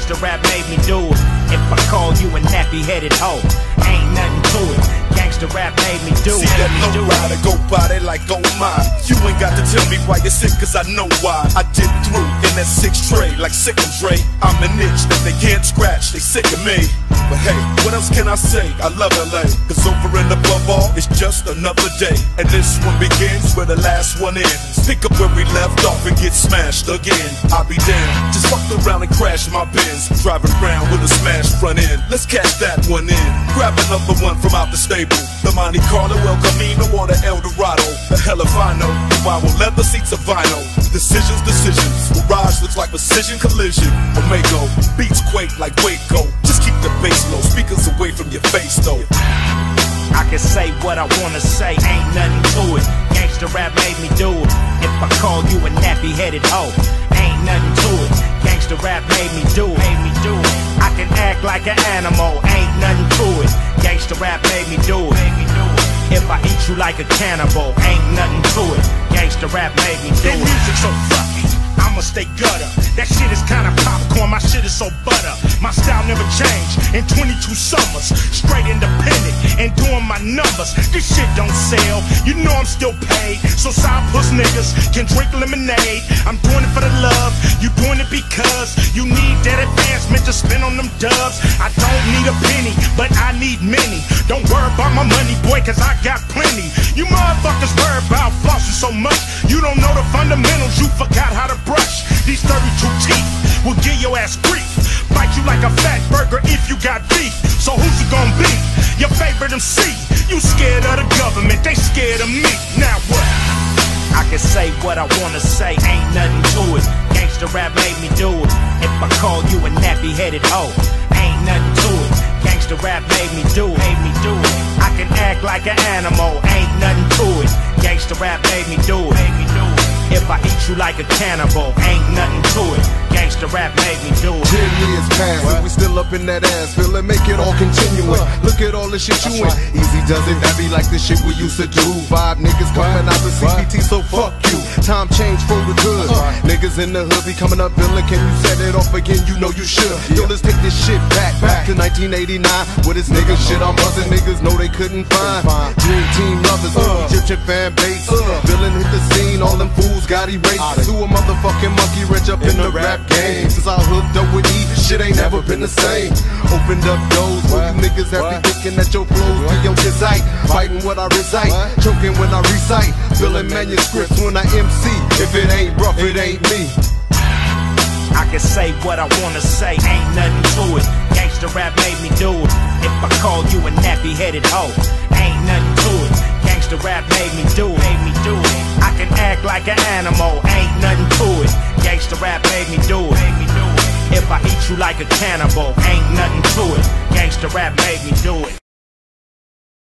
Gangsta rap made me do it. If I call you a nappy-headed hoe, ain't nothing to it. Gangsta rap made me do it. See that low rider go by there like, oh my. You ain't got to tell me why you're sick, cause I know why. I did through in that 6 tray like sick and Dre. I'm an itch that they can't scratch, they sick of me. But hey, what else can I say? I love LA, cause over and above all, it's just another day. And this one begins where the last one ends. Pick up where we left off and get smashed again. I'll be damned, just fucked around and crashed my Benz. Driving around with a smashed front end. Let's catch that one in. Grab another one from out the stable. The Monte Carlo, El Camino, or the El Dorado. The hell if I know. Why will leather seats of vinyl? Decisions. Mirage looks like precision collision. Omega beats quake like Waco. Just keep the bass low, speakers away from your face though. I can say what I wanna say, ain't nothing to it. Gangsta rap made me do it. If I call you a nappy-headed hoe, ain't nothing to it. Gangsta rap made me do it. I can act like an animal, ain't nothing to it. Gangsta rap made me do it. If I eat you like a cannibal, ain't nothing to it. Gangsta rap made me do it. That music so fucky, I'ma stay gutter. That shit is kinda popcorn, my shit is so butter. My style never changed in 22 summers. Straight independent and doing my numbers. This shit don't sell, you know I'm still paid. So side puss niggas can drink lemonade. I'm doing it for the love, you doing it because you need that advancement to spend on them dubs. I don't need a penny, but I need many. Don't worry about my money, boy, cause I got plenty. You motherfuckers worry about flossing so much, you don't know the fundamentals, you forgot how to brush. These 32 teeth will give your ass grief. Bite you like a fat burger if you got beef. So who's it gonna be? Your favorite MC. You scared of the government, they scared of me. Now what? I can say what I wanna say, ain't nothing to it. Gangsta rap made me do it. If I call you a nappy-headed hoe, ain't nothing to it. Gangsta rap made me do it. I can act like an animal, ain't nothing to it. Gangsta rap made me do it. If I eat you like a cannibal, ain't nothing to it. Gangsta rap made me do it. 10 years past and we still up in that ass. Feel it, make it all continuing. Look at all the shit you in. Easy does it, that be like the shit we used to do. 5 niggas coming out the CPT, so fuck you. Time change for the good. Niggas in the hood be coming up villain. Can you set it off again? You know you should. Yo, let's take this shit back to 1989. With this nigga shit I'm bustin', niggas know they couldn't find. Dream team lovers, Egyptian fan base. Villain hit the scene, all them fools got erased. To a motherfucking monkey wrench up in the rap game. Since I hooked up with E, shit ain't never been the same. Opened up doors where you niggas have been thinking that your flows be on design. Fighting what I recite, choking when I recite, filling manuscripts when I MC. If it ain't rough, it ain't me. I can say what I wanna say, ain't nothing to it. Gangsta rap made me do it. If I call you a nappy-headed hoe, ain't nothing to it. Gangsta rap made me do it. I can act like an animal, ain't nothing to it. Gangsta rap made me do it. If I eat you like a cannibal, ain't nothing to it. Gangsta rap made me do it.